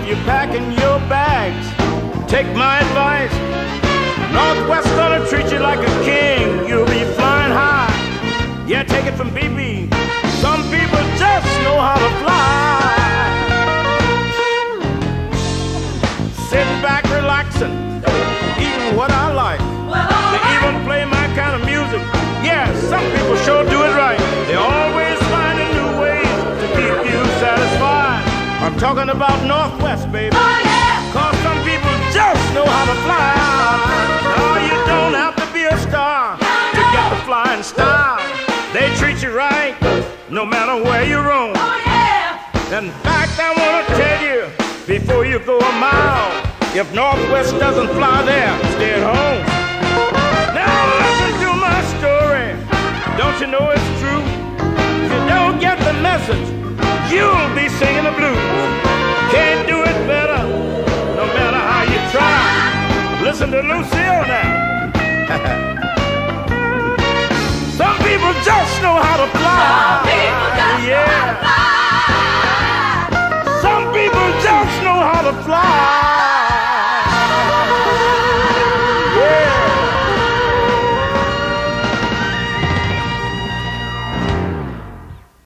you're packing your bags, take my advice. Northwest gonna treat you like a king. You'll be flying high. Yeah, take it from BB. Some people just know how to fly. Sit back, relaxing, eating what I like. They even play my kind of music. Yeah, some people sure do it right. They always finding new ways to keep you satisfied. I'm talking about Northwest, baby. Oh, yeah. 'Cause some people just know how to fly. No, you don't have to be a star to get the flying style. They treat you right, no matter where you roam. Oh, yeah. In fact, I want to tell you, before you go a mile, if Northwest doesn't fly there, stay at home. Now listen to my story. Don't you know it's true? If you don't get the message, you'll be singing the blues. Can't do it better, no matter how you try. Listen to Lucile now. Some people just know how to fly. Some people just know how to fly. Some people just know how to fly.